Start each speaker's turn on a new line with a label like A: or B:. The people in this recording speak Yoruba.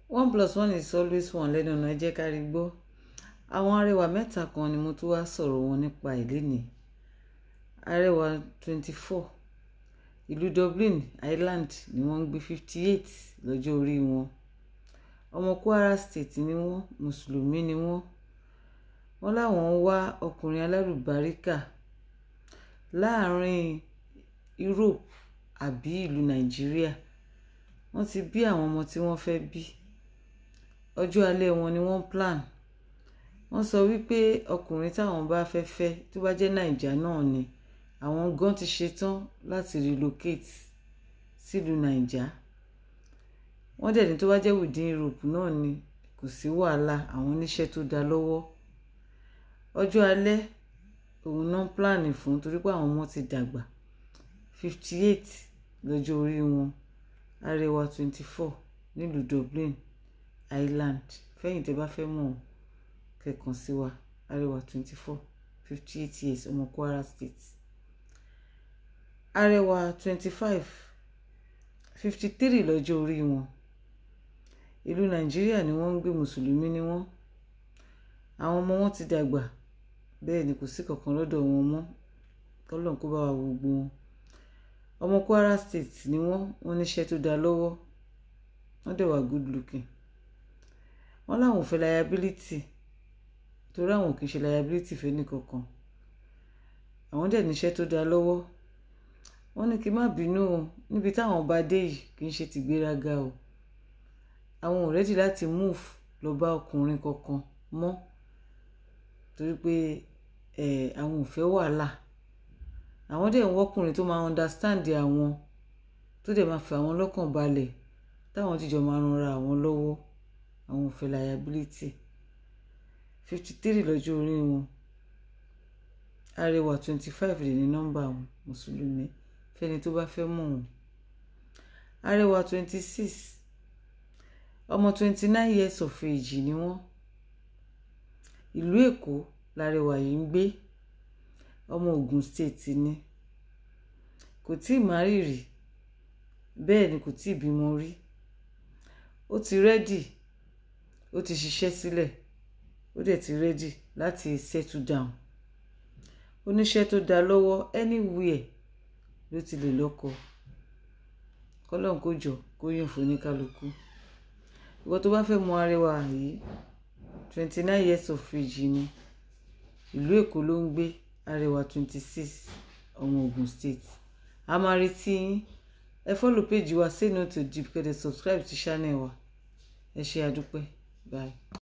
A: 1+1 is always 1 lẹ́nu ọ̀nà ẹ jẹ́ ká rí gbọ́. Àwọn arẹwà mẹ́ta kan ni mo tún wá sọ̀rọ̀ wọn nípa ìlénìí. Arewa 24 ìlú Dublin, Ireland ni wọ́n ń gbé 58 lọ́jọ́ orí wọn. Ọmọ Kwara State ni wọ́n, mùsùlùmí ni wọ́n. Wọ́n láwọn ń wá ọkùnrin alálùbáríkà láàrin Europe àbí ìlú Nàìjíríà. Wọ́n ti bí àwọn ọmọ tí wọ́n fẹ́ bí. Ọjọ́ alẹ́ wọn ni wọ́n plan. Wọ́n sọ wípé ọkùnrin táwọn bá fẹ́ fẹ́ tó bá jẹ́ Naija náà ni àwọn gan ti ṣetán láti relocate sílùú Naija. Wọ́n dẹ̀ ní tó bá jẹ́ within Europe náà ni kò sí wàhálà, àwọn oníṣẹ́ tó dá lọ́wọ́. Ọjọ́ alẹ́ òun náà plan fún torí pé àwọn ọmọ ti dàgbà. 58 lọ́jọ́ orí wọn. Arewa 24 nílùú Dublin, Ireland. Fẹ́yìn tẹ́ bá fẹ́ mọ̀ kẹ́kàn sí wa. Arewa 24 58 years, ọmọ Kwara State. Arewa 25 53 lọ́jọ́ orí wọn. Ìlú Nàìjíríà ni wọ́n ń gbé, mùsùlùmí ni wọ́n. Àwọn ọmọ wọn ti dàgbà, bẹ́ẹ̀ ni kò sí kankan lọ́dọ̀ wọn mọ́. Ọlọ́run kó bá wa gbogbo wọn. Ọmọ Kwara State ni wọ́n níṣẹ́ tó dá lọ́wọ́. Wọ́n dẹ̀ wà good looking. Wọ́n láwọn ò fẹ́ liability torí àwọn kì í ṣe liability fẹ́ ní kankan. Àwọn dẹ̀ níṣẹ́ tó dá lọ́wọ́. Wọ́n ní kí n má bínú o, níbi táwọn bá dé yìí kì í ṣe ti gbéraga o. Àwọn ò ready láti move lọ bá ọkùnrin kankan mọ́ torí pé àwọn ò fẹ́ wàhálà. Àwọn dẹ̀ ń wọ́kùnrin tó máa understand àwọn, tó dẹ̀ máa fẹ́ àwọn lọ́kàn balẹ̀, táwọn jíjọ máa ranra àwọn lọ́wọ́. Àwọn ò fẹ́ liability. 53 lọ́jọ́ orí wọn. Arewa 25 lè ní nọ́mbà wọn, mùsùlùmí fẹ́ni tó bá fẹ́ mọ̀ wọn. Arewa 26 ọmọ 29 years of age ni wọ́n. Ìlú Èkó l'Arewa yìí ń gbé. Ọmọ Ògùn State ni. Kò tíì marry rí, bẹ́ẹ̀ ni kò tíì bímọ rí. Ó ti ready, ó ti ṣiṣẹ́ sílẹ̀, ó dẹ̀ ti ready láti settle down. Oníṣẹ́ tó dá lọ́wọ́ anywhere ló ti lè lọ́kọ. Kọ́lọ́run kó jọ kó yàn fún oníkálukú. Ìwọ tó bá fẹ́ mọ Arewa yìí, 29 years of age ni. Ìlú Èkó ló ń gbé. Arewa 26 ọmọ Ògùn State. A máa retí yín. Ẹ follow page wa Say No to Deep, kẹ́ dẹ̀ subscribe sí channel wa. Ẹ ṣé, a dúpẹ́. Bye.